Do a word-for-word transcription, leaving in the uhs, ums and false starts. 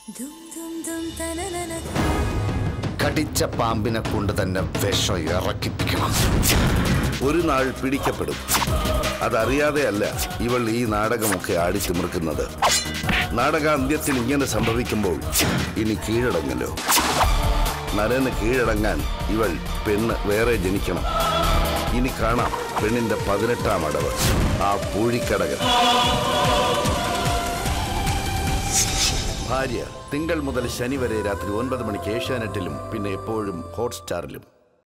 കടിച്ച പാമ്പിനെ കൊണ്ട് തന്നെ വിഷം ഇറക്കിപ്പിക്കണം. ഒരു നാൾ പിടിക്കപ്പെടും. അതറിയാതെയല്ല ഇവൾ ഈ നാടകമൊക്കെ ആടിത്തിമിർക്കുന്നത്. നാടകാന്ത്യത്തിൽ ഇങ്ങനെ സംഭവിക്കുമ്പോൾ ഇനി കീഴടങ്ങല്ലോ. നരന് കീഴടങ്ങാൻ ഇവൾ പെണ്ണ് വേറെ ജനിക്കണം. ഇനി കാണാം പെണ്ണിന്റെ പതിനെട്ടാം അടവ്, ആ പൂഴിക്കടകൻ. ഭാര്യ തിങ്കൾ മുതൽ ശനി വരെ രാത്രി ഒൻപത് മണിക്ക് ഏഷ്യാനെറ്റിലും പിന്നെ എപ്പോഴും ഹോട്ട്സ്റ്റാറിലും.